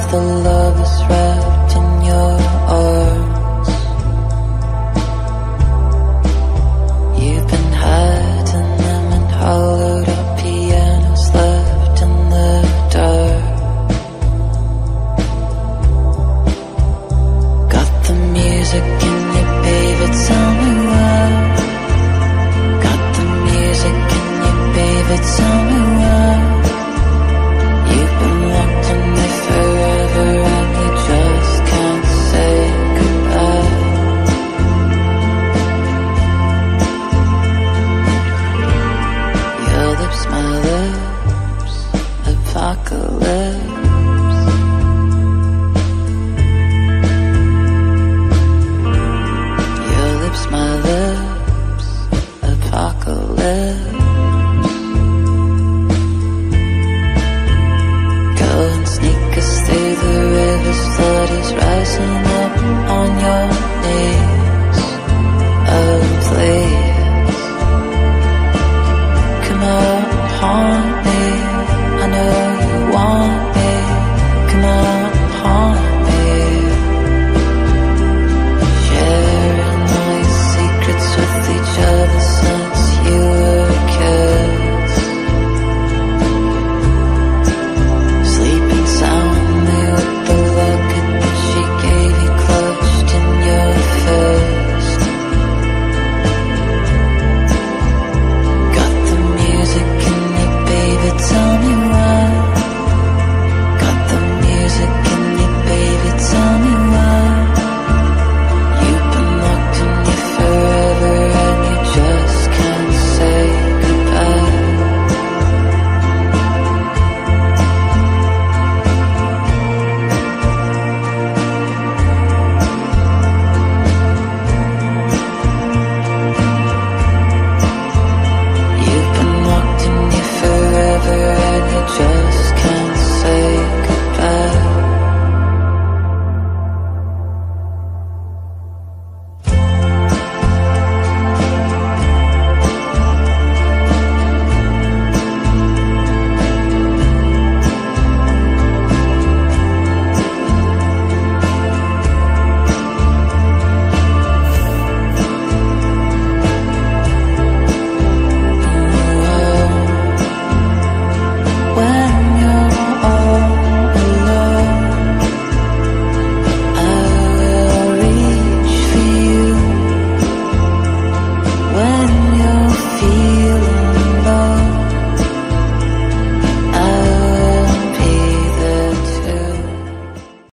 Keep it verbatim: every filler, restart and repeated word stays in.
the lovers wrapped in your arms. You've been hiding them in hollowed up pianos left in the dark. Got the music in you, baby, tell me why. Got the music in you, baby, tell me why. You've been locked in me forever and you just can't say goodbye. Your lips, my lips, apocalypse. Your lips, my lips, apocalypse. Go and sneak us through the rivers, flood is rising up on your